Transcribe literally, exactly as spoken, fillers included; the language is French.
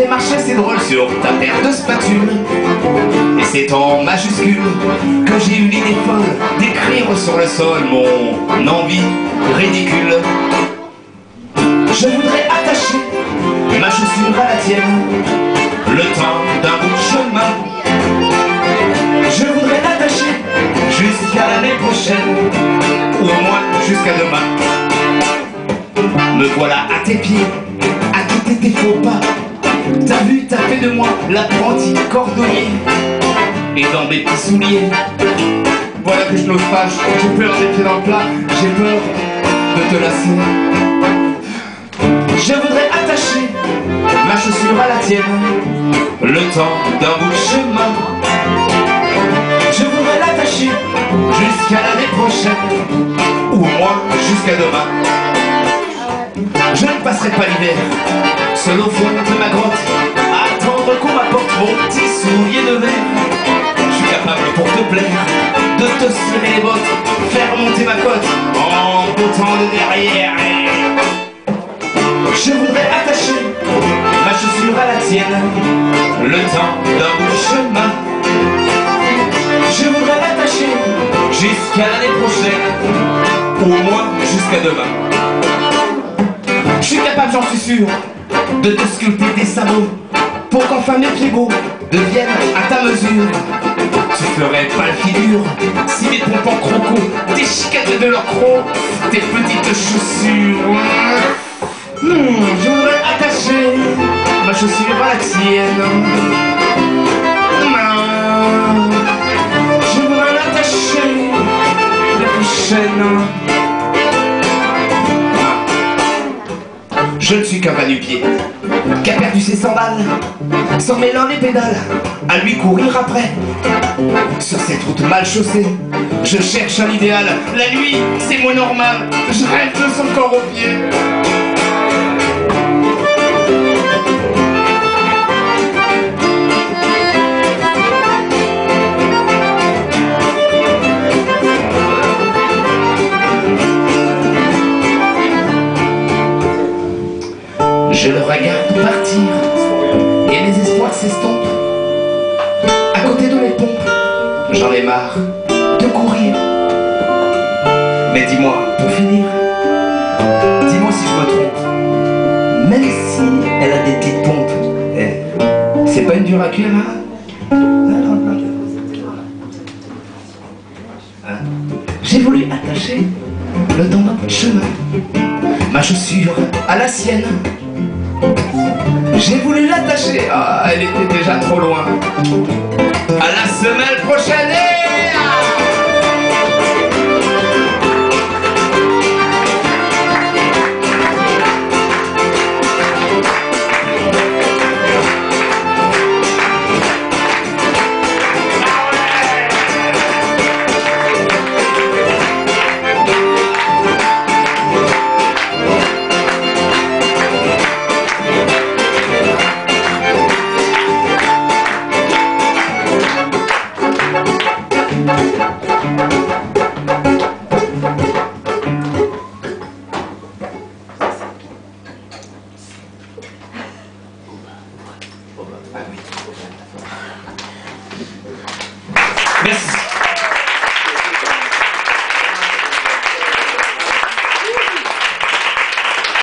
fais marcher ces drôles sur ta paire de spatules. Et c'est en majuscule que j'ai eu l'idée folle d'écrire sur le sol mon envie ridicule. Je voudrais attacher ma chaussure à la tienne, le temps d'un bout de chemin. Je voudrais l'attacher jusqu'à l'année prochaine, ou au moins jusqu'à demain. Me voilà à tes pieds, à quitter tes faux pas. T'as vu, t'as fait de moi l'apprenti cordonnier. Et dans mes petits souliers, voilà que je n'ose pas, j'ai peur des pieds dans le plat, j'ai peur de te lasser. Je voudrais attacher ma chaussure à la tienne, le temps d'un bout de chemin. Je voudrais l'attacher jusqu'à l'année prochaine, ou au moins jusqu'à demain. Je ne passerai pas l'hiver seul au fond de ma grotte, à attendre qu'on m'apporte mon petit soulier de verre. Je suis capable pour te plaire de te serrer les bottes, faire monter ma cote en bottant de derrière. Je voudrais attacher ma chaussure à la tienne, le temps d'un bout de chemin. Je voudrais l'attacher jusqu'à l'année prochaine, ou au moins jusqu'à demain. Je suis capable, j'en suis sûr, de te sculpter des sabots pour qu'enfin mes pieds beaux deviennent à ta mesure. Tu ferais pas le figure si mes pompons croco déchiquetaient de leur croc tes petites chaussures. Hmm, je voudrais attacher ma chaussure à la tienne. Hmm, je voudrais l'attacher la prochaine. Je ne suis qu'un va-nu-pied qui a perdu ses sandales, sans mêlant les pédales, à lui courir après. Sur cette route mal chaussée, je cherche un idéal. La nuit, c'est moins normal, je rêve de son corps aux pieds. Je le regarde partir et mes espoirs s'estompent. À côté de mes pompes, j'en ai marre de courir. Mais dis-moi, pour finir, dis-moi si je me trompe. Même si elle a des petites pompes, eh, c'est pas une dure à cuire, hein? Hein? J'ai voulu attacher le temps d'un bout de chemin, ma chaussure à la sienne. J'ai voulu l'attacher, ah, elle était déjà trop loin. À la semaine prochaine. Merci.